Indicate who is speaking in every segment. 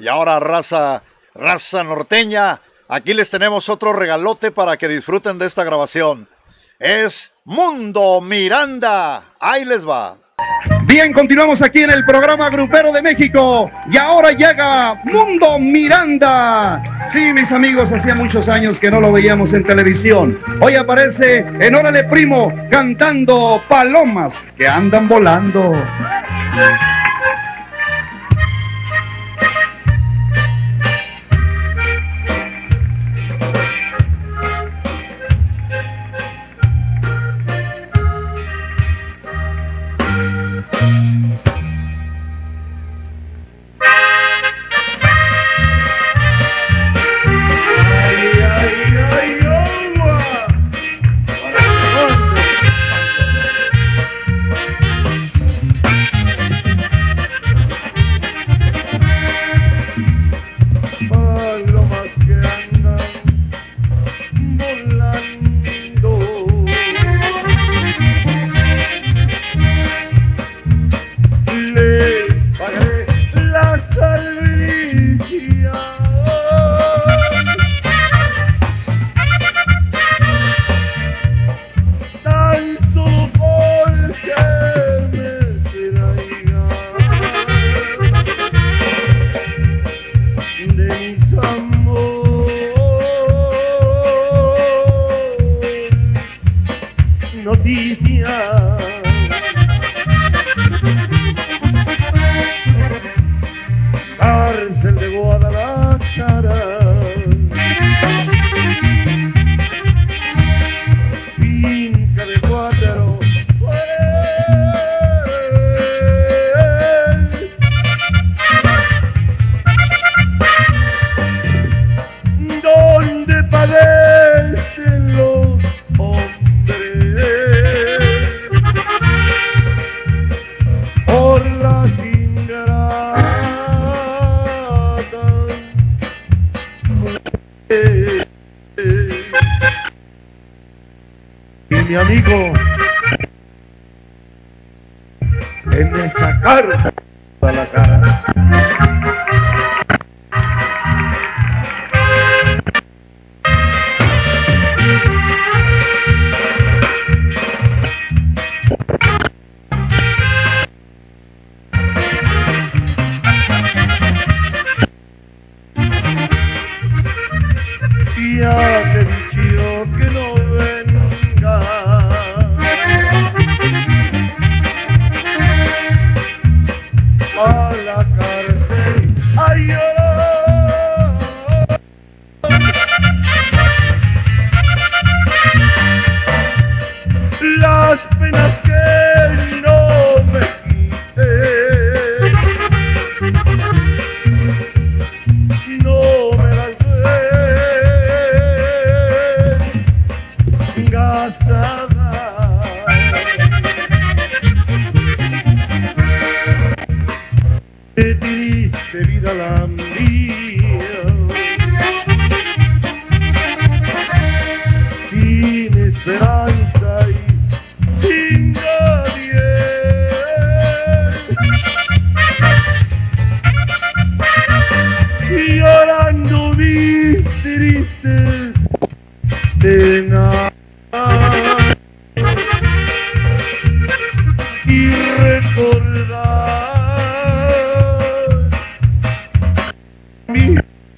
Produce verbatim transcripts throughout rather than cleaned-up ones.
Speaker 1: Y ahora, raza, raza norteña, aquí les tenemos otro regalote para que disfruten de esta grabación. Es Mundo Miranda. Ahí les va.
Speaker 2: Bien, continuamos aquí en el programa Grupero de México y ahora llega Mundo Miranda. Sí, mis amigos, hacía muchos años que no lo veíamos en televisión. Hoy aparece en Órale Primo cantando Palomas que andan volando.
Speaker 3: Cárcel de Guadalajara, finca de Cuatro, donde padecen los por las ingratas mujeres. Y mi amigo, en esa cara a la cara. Ya te he dicho que no venga a la cárcel a llorar. Las penas que no me quité, no me las qué triste vida la mía, sin esperanza y sin nadie. Y llorando mis tristes penas y recordar mi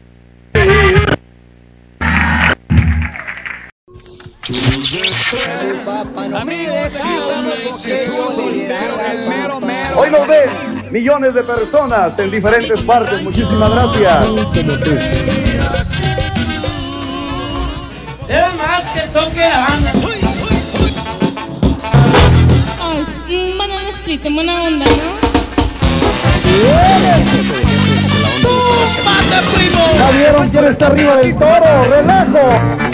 Speaker 3: hoy nos ven millones de personas en diferentes partes. Muchísimas gracias.
Speaker 4: Es más que toque Ana.
Speaker 5: Ay, banana split, buena onda, ¿no?
Speaker 4: ¡Mate, primo!
Speaker 2: ¿Ya vieron quién está arriba del toro? ¡Relajo!